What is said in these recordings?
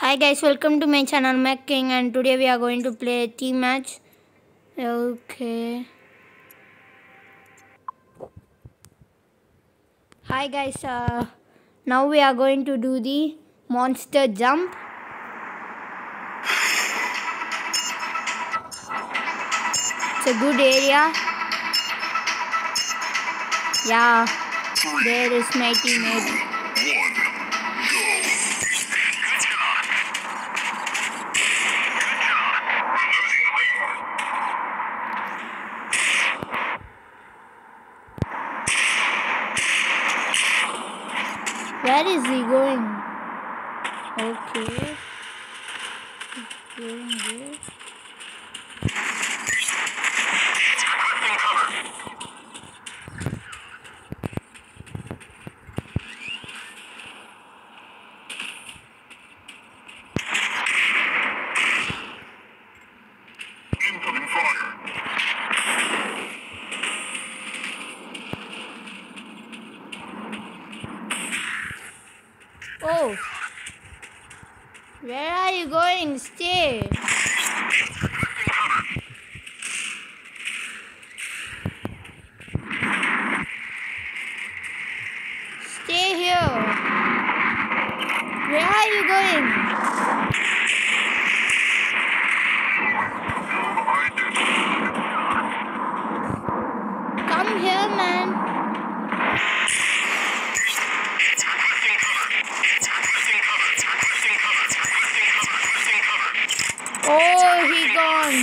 Hi guys, welcome to my channel Mac King, and today we are going to play a team match. Okay. Hi guys, now we are going to do the monster jump. It's a good area. Yeah, there is my teammate. Where is he going? Okay. He's going there. Oh, where are you going? Stay. Stay here. Where are you going? Come here, man. Oh, he gone.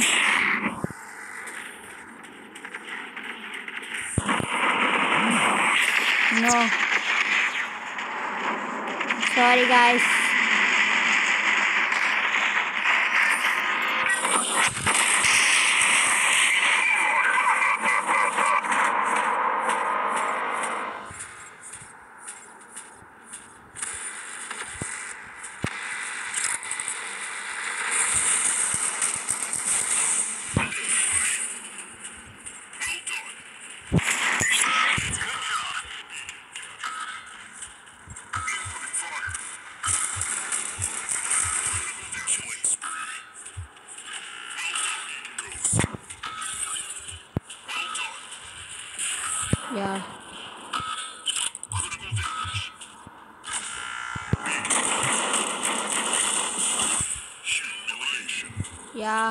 No. Sorry, guys. Yeah. Yeah.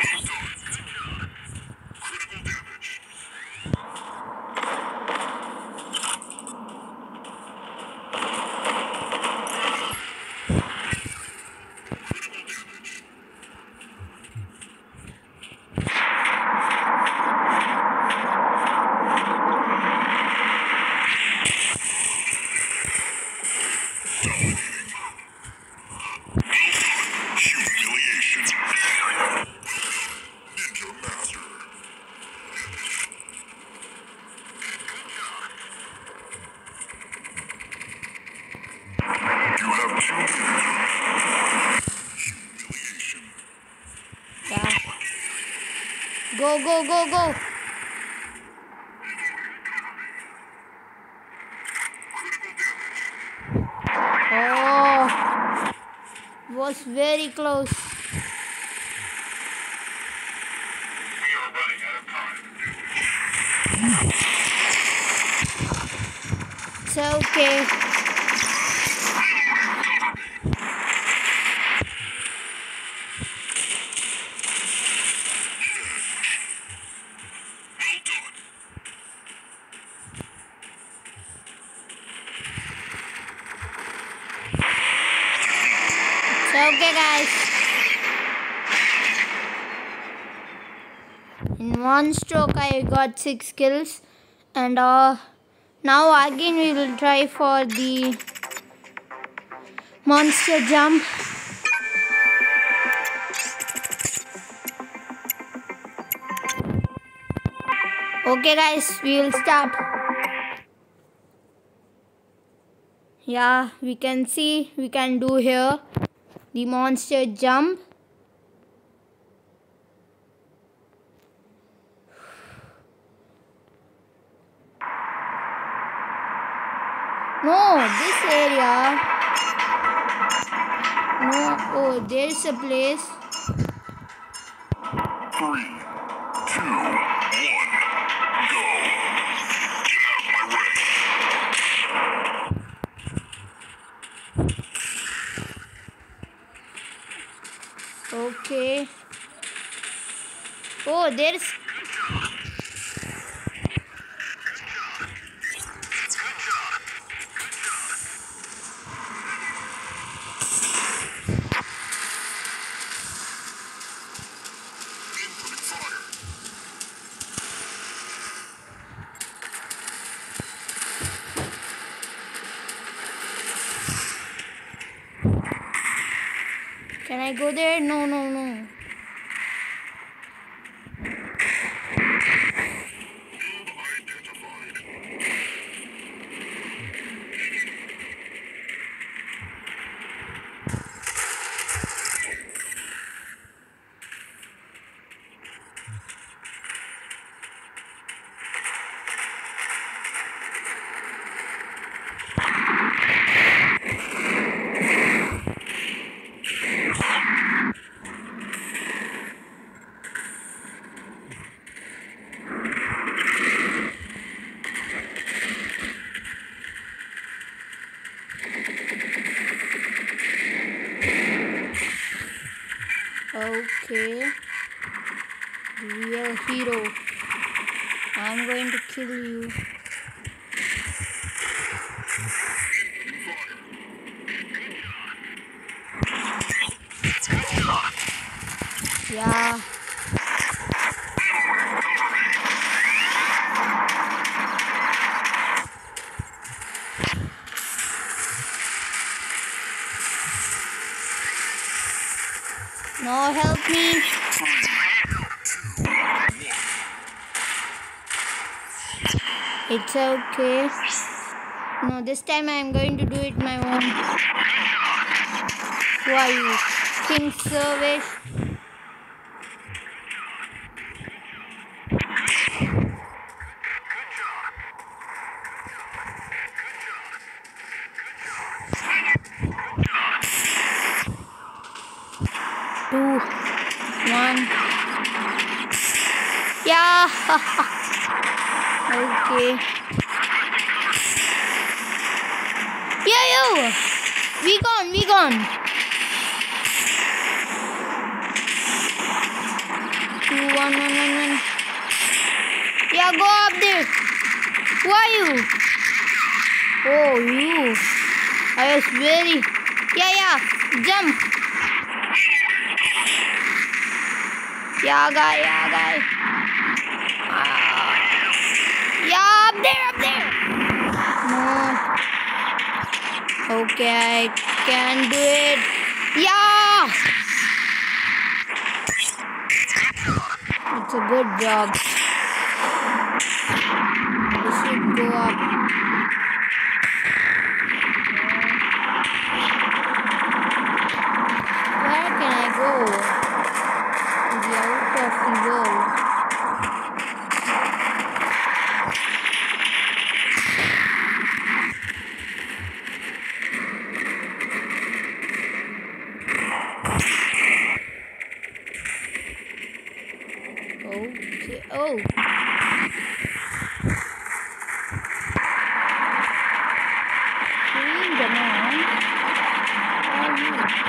Yeah. Go, go, go, go. Oh, was very close. It's okay. It's okay, guys. In one stroke, I got 6 kills, and now again we will try for the monster jump. Okay, guys, we will start. Yeah, we can see we can do here the monster jump. No, this area. No. Oh, there's a place. 3, 2, 1, go. Get out my way. Okay. Oh, there's. Incoming fire. Can I go there? No, no, no. Okay. Real hero. I'm going to kill you. Yeah. No, help me. It's okay. No, this time I'm going to do it my own. Who are you? King Service? Two, one. Yeah. Okay. Yeah, yo. We gone. 2, 1, 1, 1, 1. Yeah, go up there. Who are you? Oh, you. I was very. Yeah. Jump. Yeah, guy. Yeah, up there. No. Okay, I can do it. Yeah. It's a good job. We should go up. Where can I go? To the out of the world. Okay. Oh. Come on. Where are you?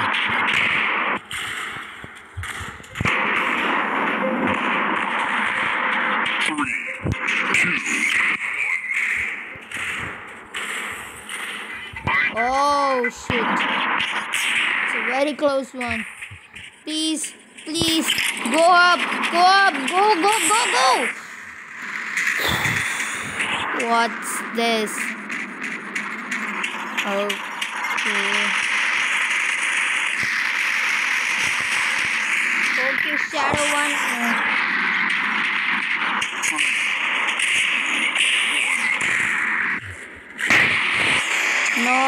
Oh shit. It's a very close one. Please. Go up. Go. What's this? Okay, Shadow one. No.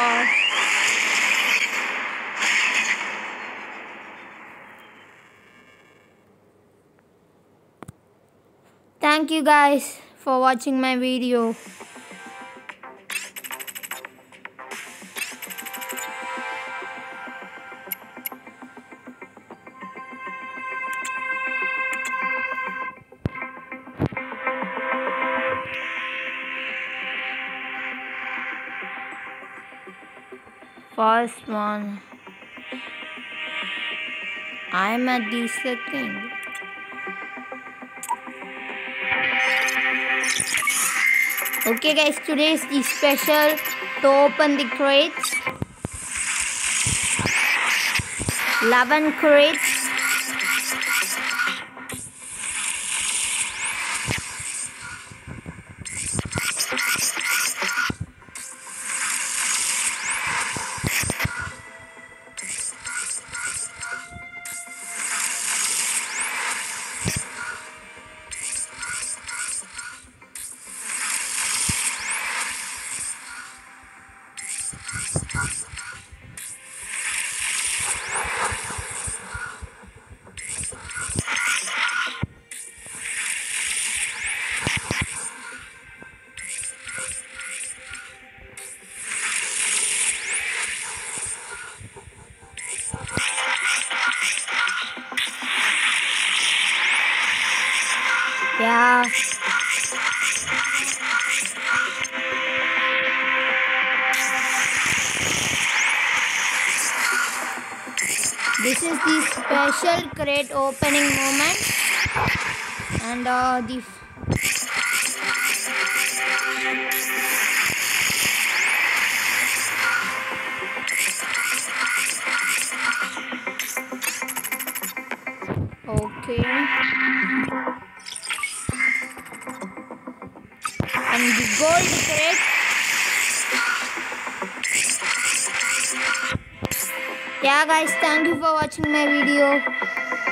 Thank you guys for watching my video. first one. I'm at the second. Okay guys, today is the special to open the crates. 11 crates. Yeah. This is the special crate opening moment, and the okay, and the gold crate. Yeah guys, thank you for watching my video.